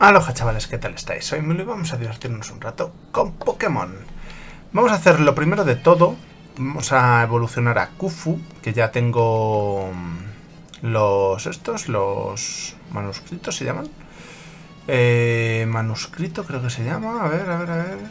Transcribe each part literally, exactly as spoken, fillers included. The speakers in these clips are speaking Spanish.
Aloha chavales, ¿qué tal estáis? Soy Milo y vamos a divertirnos un rato con Pokémon. Vamos a hacer lo primero de todo. Vamos a evolucionar a Kufu, que ya tengo los estos, los manuscritos se llaman. Eh, manuscrito creo que se llama, a ver, a ver, a ver.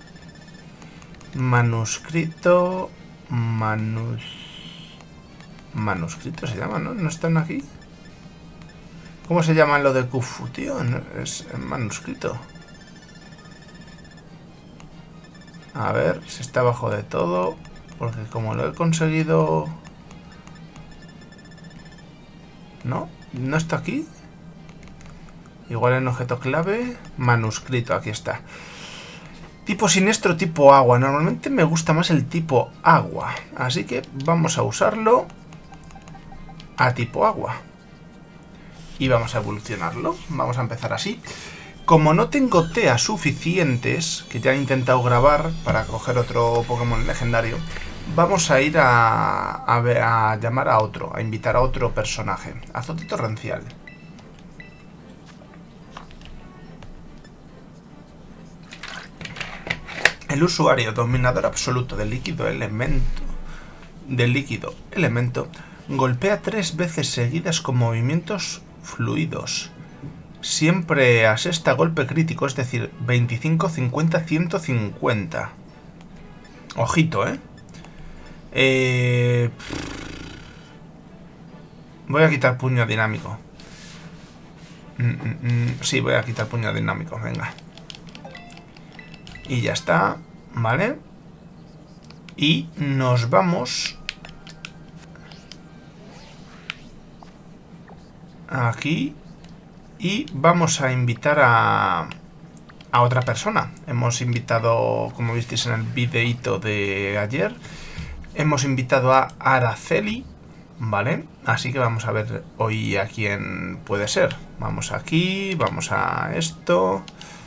Manuscrito, manus... Manuscrito se llama, ¿no? ¿No están aquí? ¿Cómo se llama lo de Kufu, tío? No, es manuscrito. A ver, si está abajo de todo. Porque como lo he conseguido... ¿No? ¿No está aquí? Igual en objeto clave. Manuscrito, aquí está. Tipo siniestro, tipo agua. Normalmente me gusta más el tipo agua. Así que vamos a usarlo a tipo agua. Y vamos a evolucionarlo. Vamos a empezar así. Como no tengo T A suficientes, que ya he intentado grabar para coger otro Pokémon legendario, vamos a ir a, a, a llamar a otro, a invitar a otro personaje. Azote torrencial. El usuario dominador absoluto del líquido elemento, del líquido elemento golpea tres veces seguidas con movimientos fluidos. Siempre asesta golpe crítico, es decir, veinticinco, cincuenta, ciento cincuenta. Ojito, ¿eh? ¿eh? Voy a quitar puño dinámico. Mm, mm, mm. Sí, voy a quitar puño dinámico, venga. Y ya está, ¿vale? Y nos vamos... aquí... y vamos a invitar a, a otra persona. Hemos invitado, como visteis en el videíto de ayer, hemos invitado a Araceli, ¿vale? Así que vamos a ver hoy a quién puede ser. Vamos aquí, vamos a esto.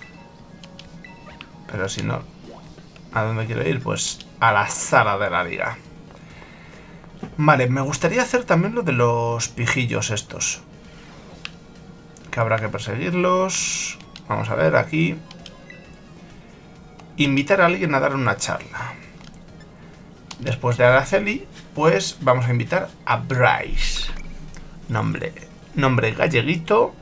Pero si no, ¿a dónde quiero ir? Pues a la sala de la liga. Vale, me gustaría hacer también lo de los pijillos estos, que habrá que perseguirlos. Vamos a ver aquí. Invitar a alguien a dar una charla. Después de Araceli, pues vamos a invitar a Bryce. Nombre, nombre galleguito.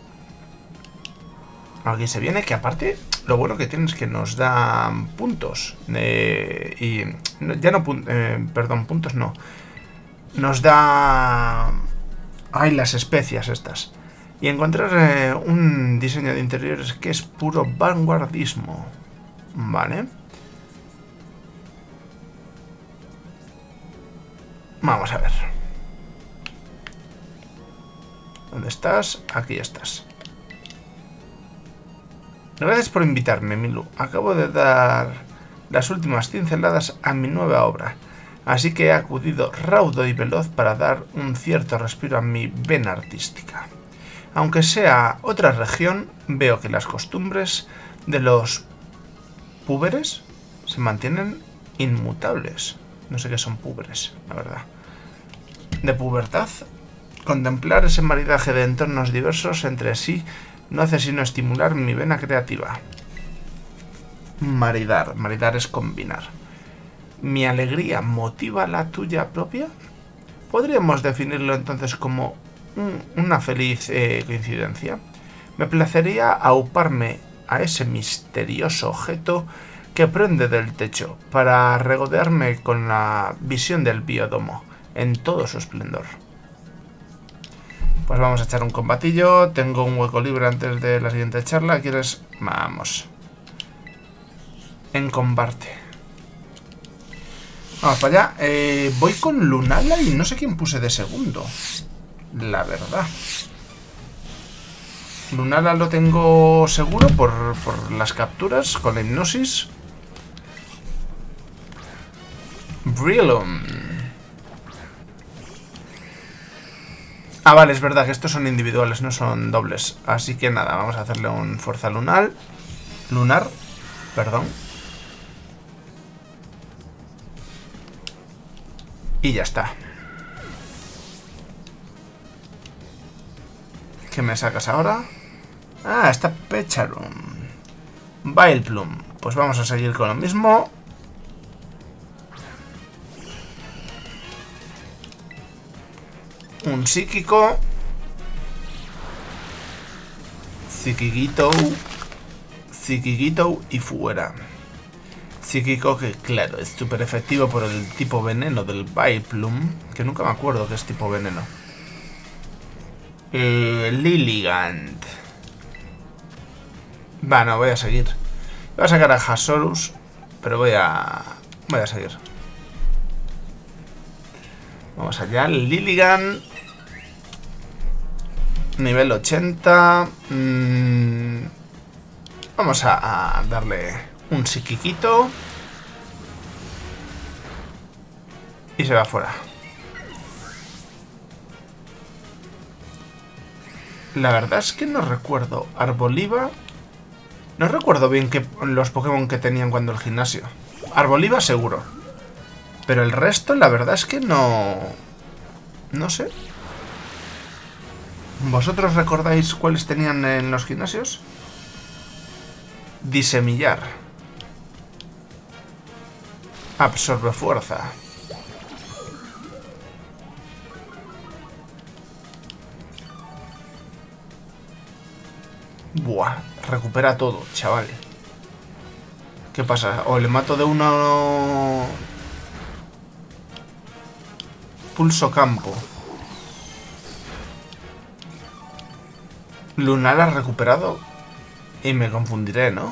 Aquí se viene, que aparte, lo bueno que tiene es que nos dan puntos. Eh, y ya no, eh, perdón, puntos no. Nos da... ay, las especias estas. Y encontrar eh, un diseño de interiores que es puro vanguardismo. Vale. Vamos a ver. ¿Dónde estás? Aquí estás. Gracias por invitarme, Milu. Acabo de dar las últimas pinceladas a mi nueva obra. Así que he acudido raudo y veloz para dar un cierto respiro a mi vena artística. Aunque sea otra región, veo que las costumbres de los púberes se mantienen inmutables. No sé qué son púberes, la verdad. De pubertad, contemplar ese maridaje de entornos diversos entre sí no hace sino estimular mi vena creativa. Maridar. Maridar es combinar. ¿Mi alegría motiva la tuya propia? Podríamos definirlo entonces como una feliz eh, coincidencia. Me placería auparme a ese misterioso objeto que prende del techo para regodearme con la visión del biodomo en todo su esplendor. Pues vamos a echar un combatillo. Tengo un hueco libre antes de la siguiente charla. ¿Quieres? Vamos. En combate. Vamos para allá. Eh, voy con Lunala y no sé quién puse de segundo. La verdad. Lunala lo tengo seguro por, por las capturas con la hipnosis. Breloom. Ah, vale, es verdad que estos son individuales, no son dobles. Así que nada, vamos a hacerle un fuerza lunar. Lunar, perdón. Y ya está. ¿Qué me sacas ahora? Ah, está Pecharum. Vileplume. Pues vamos a seguir con lo mismo. Un psíquico. Psiquiquito. Psiquiquito y fuera. Psíquico que, claro, es súper efectivo por el tipo veneno del Vileplume. Que nunca me acuerdo que es tipo veneno. Eh, Lilligant. Va, no, voy a seguir. Voy a sacar a Hasorus, pero voy a... Voy a seguir. Vamos allá. Lilligant. Nivel ochenta. Mm, vamos a, a darle un psiquiquito. Y se va fuera. La verdad es que no recuerdo. Arboliva. No recuerdo bien que los Pokémon que tenían cuando el gimnasio. Arboliva seguro. Pero el resto, la verdad es que no... No sé. ¿Vosotros recordáis cuáles tenían en los gimnasios? Disemillar. Absorbe fuerza. Buah, recupera todo, chaval. ¿Qué pasa? O le mato de uno... Pulso campo. Lunar ha recuperado. Y me confundiré, ¿no?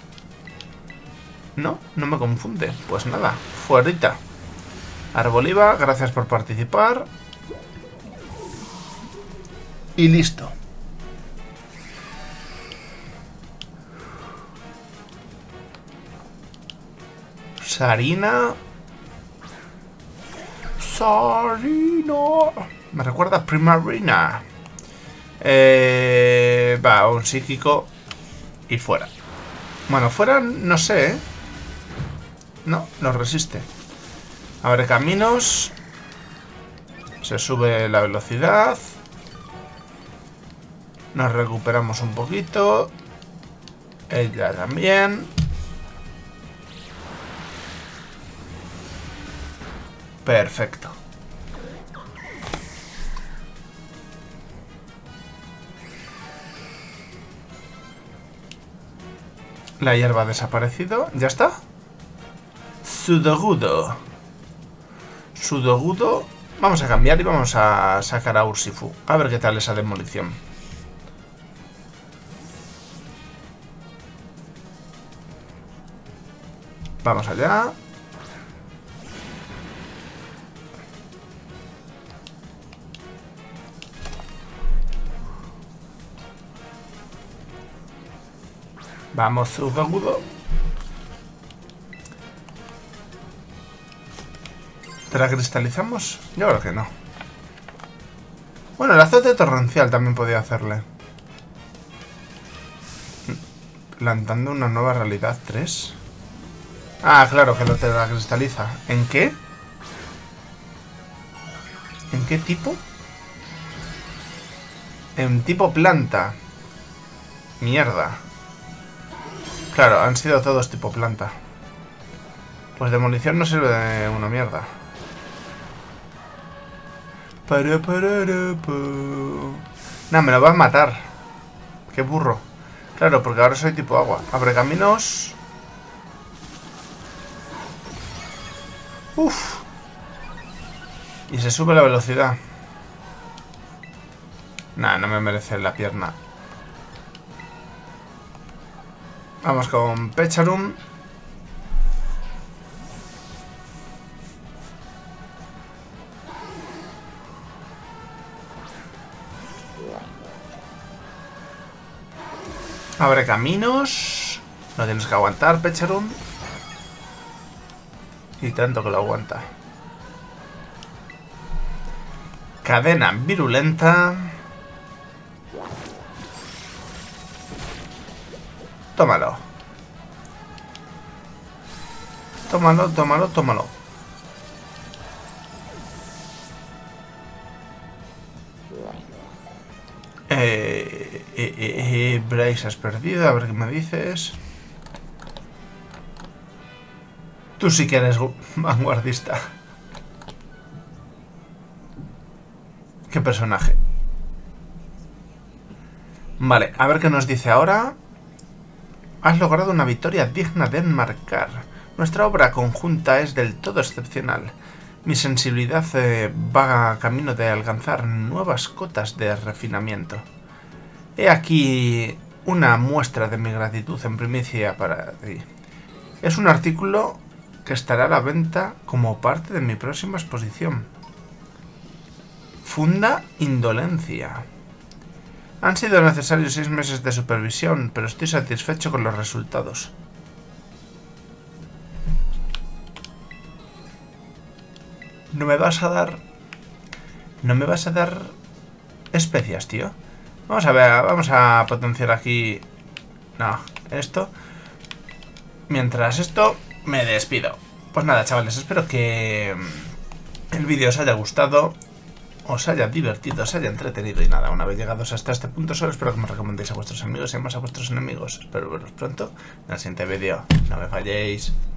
No, no me confunde. Pues nada, fuerita. Arboliva, gracias por participar. Y listo. Sarina. Sarina. Me recuerda a Primarina. Eh, va, un psíquico. Y fuera. Bueno, fuera no sé, ¿eh? No, no resiste. Abre caminos. Se sube la velocidad. Nos recuperamos un poquito. Ella también. Perfecto. La hierba ha desaparecido. ¿Ya está? Sudogudo. Sudogudo. Vamos a cambiar y vamos a sacar a Urshifu. A ver qué tal esa demolición. Vamos allá. Vamos, Sudogudo. ¿Te la cristalizamos? Yo creo que no. Bueno, el azote torrencial también podía hacerle. Plantando una nueva realidad tres. Ah, claro, que lo te la cristaliza. ¿En qué? ¿En qué tipo? En tipo planta. Mierda. Claro, han sido todos tipo planta. Pues demolición no sirve de una mierda. Para, para, para. Nah, me lo va a matar. Qué burro. Claro, porque ahora soy tipo agua. Abre caminos. Uf. Y se sube la velocidad. Nah, no me merece la pierna. Vamos con Pecharum. Abre caminos. No tienes que aguantar, Pecharum. Y tanto que lo aguanta. Cadena virulenta. Tómalo. Tómalo, tómalo, tómalo. Eh, Eh, eh, eh, Bryce, has perdido. A ver qué me dices. Tú sí que eres vanguardista. ¿Qué personaje? Vale, a ver qué nos dice ahora. Has logrado una victoria digna de enmarcar. Nuestra obra conjunta es del todo excepcional. Mi sensibilidad eh, va a camino de alcanzar nuevas cotas de refinamiento. He aquí una muestra de mi gratitud en primicia para ti. Es un artículo que estará a la venta como parte de mi próxima exposición. Funda Indolencia. Han sido necesarios seis meses de supervisión, pero estoy satisfecho con los resultados. ¿No me vas a dar... ¿No me vas a dar especias, tío? Vamos a ver, vamos a potenciar aquí... No, esto... Mientras esto, me despido. Pues nada, chavales, espero que el vídeo os haya gustado, os haya divertido, os haya entretenido y nada, una vez llegados hasta este punto solo espero que me recomendéis a vuestros amigos y más a vuestros enemigos. Espero veros pronto en el siguiente vídeo. No me falléis.